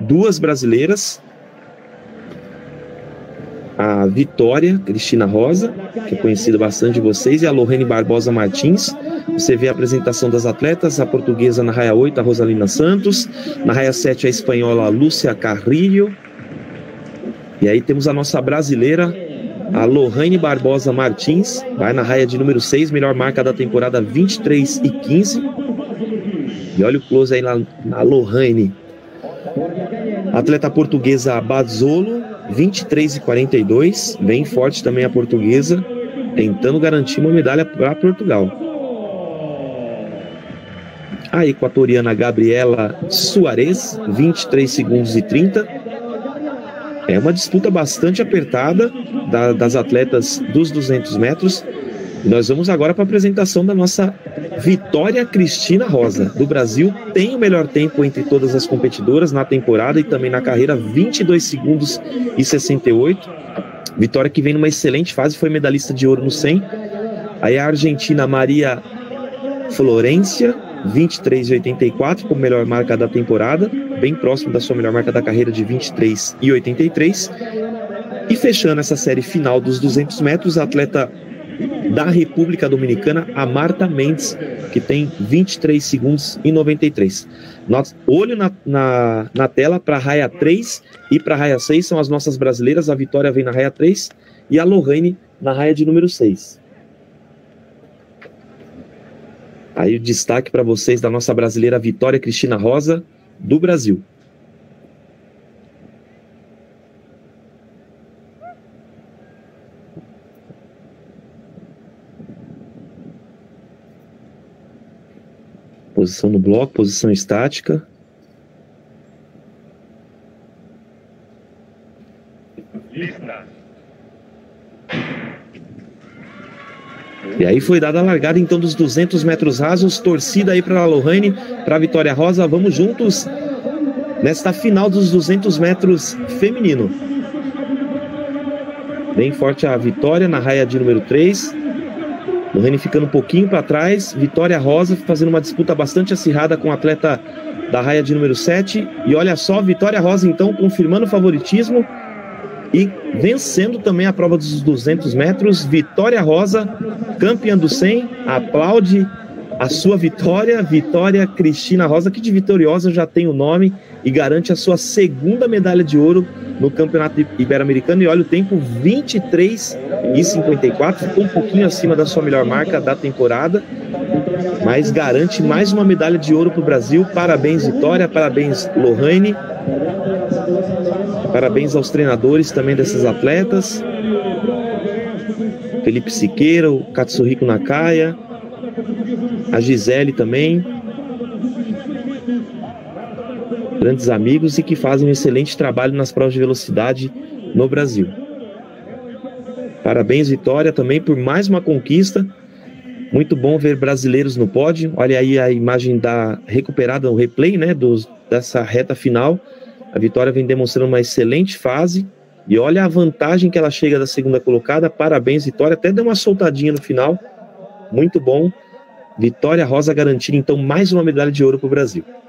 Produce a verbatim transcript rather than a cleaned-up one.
duas brasileiras. A Vitória Cristina Rosa, que é conhecida bastante de vocês, e a Lohane Barbosa Martins. Você vê a apresentação das atletas, a portuguesa na raia oito, a Rosalina Santos, na raia sete, a espanhola Lúcia Carrillo, e aí temos a nossa brasileira, a Lohane Barbosa Martins, vai na raia de número seis, melhor marca da temporada, vinte e três e quinze, e olha o close aí na, na Lohane. Atleta portuguesa Bazzolo, vinte e três e quarenta e dois, bem forte também a portuguesa, tentando garantir uma medalha para Portugal. A equatoriana Gabriela Soares, vinte e três segundos e trinta. É uma disputa bastante apertada da, das atletas dos duzentos metros. E nós vamos agora para a apresentação da nossa Vitória Cristina Rosa, do Brasil. Tem o melhor tempo entre todas as competidoras na temporada e também na carreira, vinte e dois segundos e sessenta e oito. Vitória que vem numa excelente fase, foi medalhista de ouro no cem. Aí a argentina Maria Florência, vinte e três e oitenta e quatro, como melhor marca da temporada, bem próximo da sua melhor marca da carreira de vinte e três e oitenta e três. E fechando essa série final dos duzentos metros, a atleta da República Dominicana, a Marta Mendes, que tem vinte e três segundos e noventa e três. Nossa, olho na, na, na tela para a raia três e para a raia seis, são as nossas brasileiras. A Vitória vem na raia três e a Lohane na raia de número seis. Aí o destaque para vocês da nossa brasileira Vitória Cristina Rosa, do Brasil. Posição no bloco, posição estática. E aí foi dada a largada então dos duzentos metros rasos, torcida aí para a Lohane, para a Vitória Rosa. Vamos juntos nesta final dos duzentos metros feminino. Bem forte a Vitória na raia de número três. Lohane ficando um pouquinho para trás. Vitória Rosa fazendo uma disputa bastante acirrada com o atleta da raia de número sete. E olha só, Vitória Rosa então confirmando o favoritismo e vencendo também a prova dos duzentos metros. Vitória Rosa, campeã do cem, aplaude a sua vitória, Vitória Cristina Rosa, que de vitoriosa já tem o nome e garante a sua segunda medalha de ouro no Campeonato Ibero-Americano. E olha o tempo, vinte e três e cinquenta e quatro, ficou um pouquinho acima da sua melhor marca da temporada, mas garante mais uma medalha de ouro para o Brasil. Parabéns, Vitória, parabéns, Lohane, parabéns aos treinadores também desses atletas, Felipe Siqueira, o Katsuhiko Nakaya, a Gisele também, grandes amigos e que fazem um excelente trabalho nas provas de velocidade no Brasil. Parabéns, Vitória, também por mais uma conquista. Muito bom ver brasileiros no pódio. Olha aí a imagem da recuperada, o replay, né, dos, dessa reta final. A Vitória vem demonstrando uma excelente fase e olha a vantagem que ela chega da segunda colocada. Parabéns, Vitória, até deu uma soltadinha no final. Muito bom. Vitória Rosa garantindo então mais uma medalha de ouro para o Brasil.